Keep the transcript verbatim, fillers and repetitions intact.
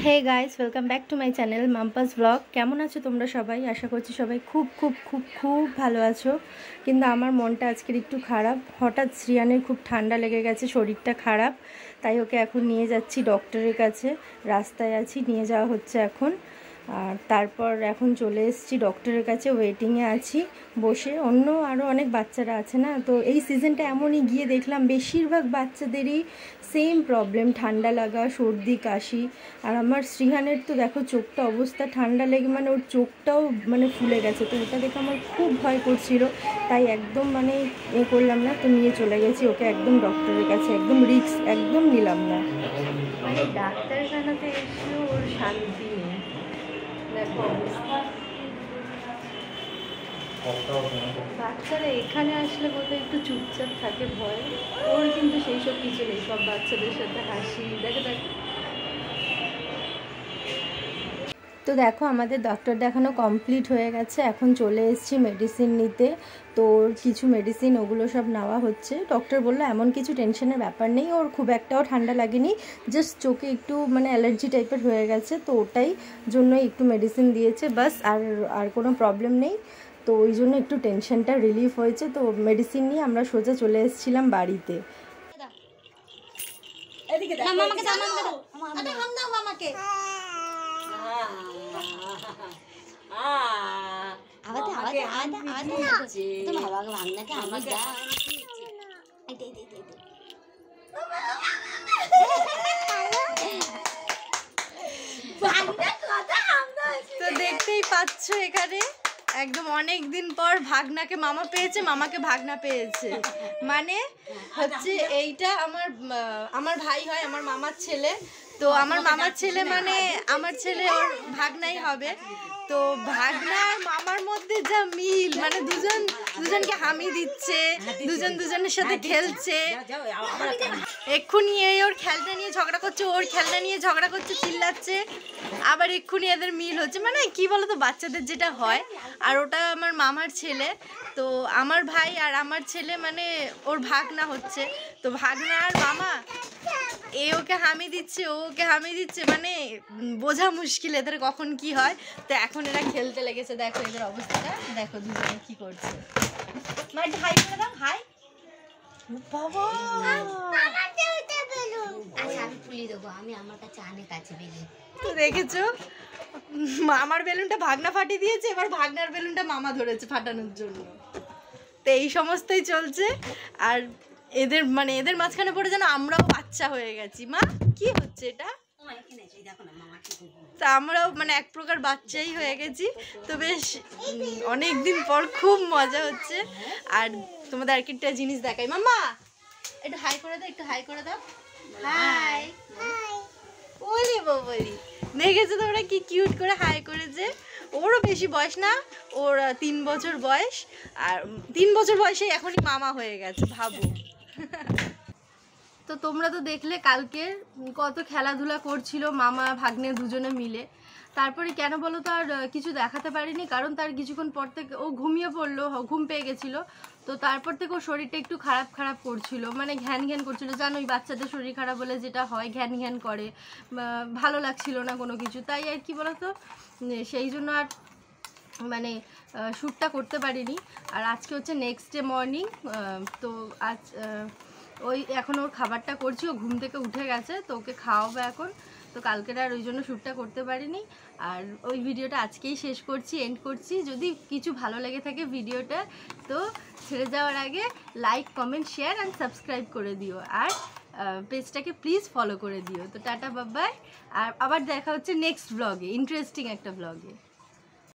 Hey guys, welcome back to my channel Mampa's blog. কেমন আছো তোমরা সবাই? আশা করছি সবাই খুব খুব খুব খুব ভালো আছো। কিন্তু আমার মনটা আজকের একটু খারাপ। হঠাৎ শ্রিয়ানের খুব ঠান্ডা লেগে গেছে, শরীরটা খারাপ, তাই ওকে এখন নিয়ে যাচ্ছি ডক্টরের কাছে। রাস্তায় আছি, নিয়ে যাওয়া হচ্ছে এখন। আর তারপর এখন চলে এসেছি ডক্টরের কাছে, ওয়েটিংয়ে আছি বসে। অন্য আরও অনেক বাচ্চারা আছে না, তো এই সিজনটা এমনই, গিয়ে দেখলাম বেশিরভাগ বাচ্চাদেরই সেম প্রবলেম, ঠান্ডা লাগা, সর্দি, কাশি। আর আমার শ্রীহানের তো দেখো চোখটা অবস্থা, ঠান্ডা লেগে মানে ওর চোখটাও মানে ফুলে গেছে। তো ওটা দেখে আমার খুব ভয় করছিল, তাই একদম মানে এ করলাম না, তো নিয়ে চলে গেছি ওকে একদম ডক্টরের কাছে। একদম রিস্ক একদম নিলাম না। মানে ডাক্তারখানাতে এসেও ওর শান্তি নেই, দেখো অবস্থা। বাচ্চারা এখানে আসলে বোধহয় একটু চুপচাপ থাকে, ভয়। ওর কিন্তু সেই সব কিছু নেই, সব বাচ্চাদের সাথে হাসি, দেখে দেখো। তো দেখো আমাদের ডক্টর দেখানো কমপ্লিট হয়ে গেছে, এখন চলে এসেছি মেডিসিন নিতে। তো কিছু মেডিসিন ওগুলো সব নেওয়া হচ্ছে। ডক্টর বললো এমন কিছু টেনশনের ব্যাপার নেই, ওর খুব একটাও ঠান্ডা লাগেনি, জাস্ট চোখে একটু মানে অ্যালার্জি টাইপের হয়ে গেছে, তো ওটাই জন্য একটু মেডিসিন দিয়েছে বাস। আর আর কোনো প্রবলেম নেই, তো ওই জন্য একটু টেনশনটা রিলিফ হয়েছে। তো মেডিসিন নিয়ে আমরা সোজা চলে এসেছিলাম বাড়িতে। তো দেখতেই পাচ্ছ এখানে একদম অনেক দিন পর ভাগনাকে মামা পেয়েছে, মামাকে ভাগনা পেয়েছে। মানে হচ্ছে এইটা আমার আমার ভাই হয়, আমার মামার ছেলে। তো আমার মামার ছেলে মানে আমার ছেলে ওর ভাগনাই হবে। তো ভাগনা আর মামার মধ্যে যা মিল, মানে দুজন দুজনকে হামি দিচ্ছে, দুজন দুজনের সাথে খেলছে। এক্ষুনি এই ওর খেলনা নিয়ে ঝগড়া করছে, ওর খেলনা নিয়ে ঝগড়া করছে, চিল্লাচ্ছে। আবার এক্ষুনি এদের মিল হচ্ছে, মানে কি বলতো বাচ্চাদের যেটা হয়। আর ওটা আমার মামার ছেলে, তো আমার ভাই আর আমার ছেলে মানে ওর ভাগনা হচ্ছে। তো ভাগনা আর মামা এ ওকে হামি দিচ্ছে, ও ওকে হামি দিচ্ছে, মানে বোঝা মুশকিল এদের কখন কি হয়। তো এখন এরা খেলতে লেগেছে, দেখো এদের অবস্থাটা দেখো, দুজনে কি করছে। মানে হাই করে দাও, হাই বাবা। তো দেখেছো আমার বেলুনটা ভাগনা ফাটিয়ে দিয়েছে, এবার ভাগনার বেলুনটা মামা ধরেছে ফাটানোর জন্য। তো এই সমস্তই চলছে। আর এদের মানে এদের মাঝখানে পড়ে যেন আমরাও বাচ্চা হয়ে গেছি। মা কি হচ্ছে এটা? তা আমরাও মানে এক প্রকার বাচ্চাই হয়ে গেছি। তো বেশ অনেক দিন পর খুব মজা হচ্ছে। আর তোমাদের আর কি একটা জিনিস দেখাই, মাম্মা একটু হাই করে দাও, একটু হাই করে দাও, হাই। ওলি বলি, দেখেছো তোমরা কি কিউট করে হাই করেছে। ওরও বেশি বয়স না, ওর তিন বছর বয়স। আর তিন বছর বয়সে এখনই মামা হয়ে গেছে, ভাবো। তো তোমরা তো দেখলে কালকে কত খেলাধুলা করছিল মামা ভাগ্নে দুজনে মিলে। তারপরে কেন বলো তো আর কিছু দেখাতে পারিনি, কারণ তার কিছুক্ষণ পর থেকে ও ঘুমিয়ে পড়লো, ঘুম পেয়ে গেছিলো। তো তারপর থেকে ওর শরীরটা একটু খারাপ খারাপ করছিল, মানে ঘ্যান ঘ্যান করছিল। জানোই বাচ্চাদের শরীর খারাপ হলে যেটা হয়, ঘ্যান ঘ্যান করে, ভালো লাগছিল না কোনো কিছু। তাই আর কি বলো তো, সেই জন্য আর মানে শ্যুটটা করতে পারিনি। আর আজকে হচ্ছে নেক্সট ডে মর্নিং। তো আজ ওই এখন ওর খাবারটা করছি, ও ঘুম থেকে উঠে গেছে, তো ওকে খাওয়াবো এখন। তো কালকের আর ওই জন্য শ্যুটটা করতে পারিনি। আর ওই ভিডিওটা আজকেই শেষ করছি, এন্ড করছি। যদি কিছু ভালো লেগে থাকে ভিডিওটা, তো ছেড়ে যাওয়ার আগে like, comment, share and subscribe করে দিও। আর পেজটাকে প্লিজ ফলো করে দিও। তো টাটা, বাই বাই। আর আবার দেখা হচ্ছে নেক্সট ব্লগে, ইন্টারেস্টিং একটা ব্লগে।